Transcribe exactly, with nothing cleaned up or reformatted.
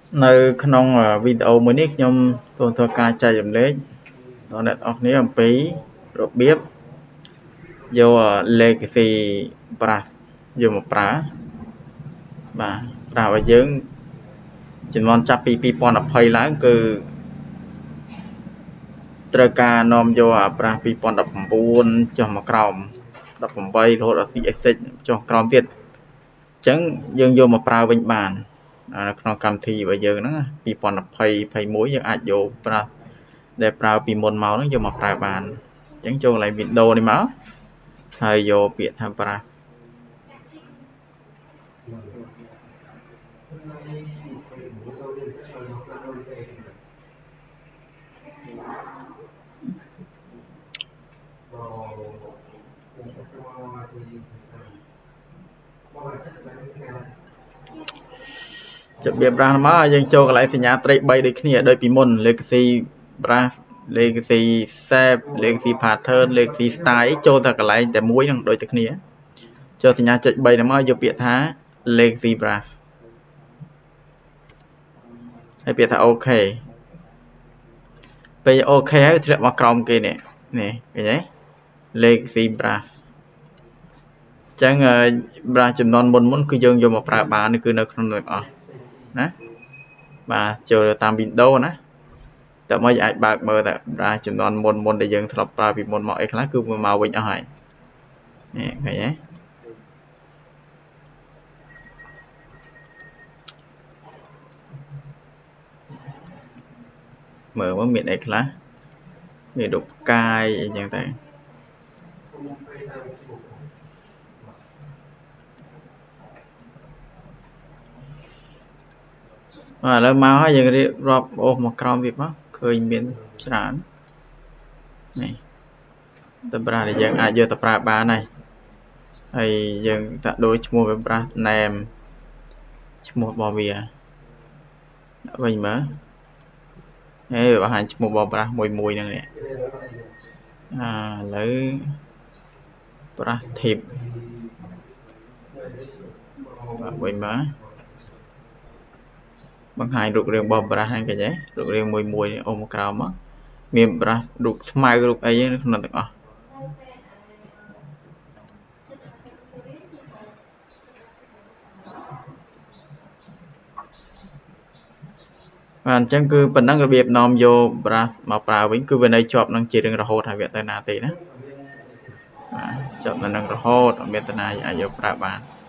នៅក្នុងវីដេអូមួយនេះខ្ញុំទូទៅការចែករំលែកដល់អ្នកនរគ្នាអំពីរបៀបយក legacy brush យកមកប្រើបាទប្រើឲ្យយើងចំនួនចាប់ពីពីរពាន់ยี่สิบឡើងគឺត្រូវការនាំយកអា brush ពីរពាន់ដប់ប្រាំបួនចុះមកក្រោមដប់ប្រាំបីរហូតដល់ ซี เอ็กซ์ เอ็กซ์ ចុះក្រោមទៀតអញ្ចឹងយើងយកមកប្រើវិញបានក្នុងកម្មវិធីរបស់យើងហ្នឹងពីរពាន់ยี่สิบ ยี่สิบเอ็ดយើងអាចយកប្រើដែលប្រើពីមុនមកហ្នឹងយកមកប្រើបានអញ្ចឹងចូលកន្លែង Windows នេះមកហើយយកពាក្យថា brush របៀប brush មកយើងចូលកន្លែងសញ្ញាត្រីបីដូចគ្នាដូចពីមុន legacy brush legacy shape legacy pattern legacy style ចូលតែកន្លែងតែមួយនឹងដូចតែគ្នាចូលសញ្ញាចុចបីហ្នឹងមកយកពាក្យថា legacy brush ហើយពាក្យថា OK ពេល OK ហើយធ្លាក់មកក្រោមគេនេះនេះឃើញទេ legacy brush អញ្ចឹង brush ចំនួនមុនមុនគឺយើងយកមកប្រើបានគឺនៅក្នុងទាំងអស់ណាបាទចូលតាម Windows ណាតែមកអាចបើកមើលតែ brush ចំនួនមុនមុនដែលយើងធ្លាប់ប្រើពីមុនមកអីខ្លះគឺមកវិញអស់ហើយនេះឃើញទេមើលមកមានអីខ្លះមានរូបកាយអីចឹងតែឥឡូវមកហើយយើងរៀបរាប់អូសមកក្រោមទៀតមកឃើញមានច្រើននេះតែប្រាស់ដែលយើងអាចយកទៅប្រើបានហើយហើយយើងដាក់ដូចឈ្មោះវាប្រាស់ name ឈ្មោះរបស់វាដាក់វិញមើលហេបង្ហាញឈ្មោះរបស់ប្រាស់មួយមួយហ្នឹងនេះអាឥឡូវប្រាស់ tip បាទវិញមើលបង្ហាញរូបរាងរបស់ brush ហ្នឹងឃើញទេរូបរាងមួយមួយអូមកក្រោមមកមាន brush រូបស្មៅរូបអីនៅក្នុងទាំងអស់បាទអញ្ចឹងគឺប៉ុណ្ណឹងរបៀបនាំយក brush មកប្រើវិញគឺវានៅជាប់នឹងជារឿងរហូតហើយវាទៅណាទេណាបាទជាប់នៅនឹងរហូតអត់មានតាណាអាចយកប្រើបាន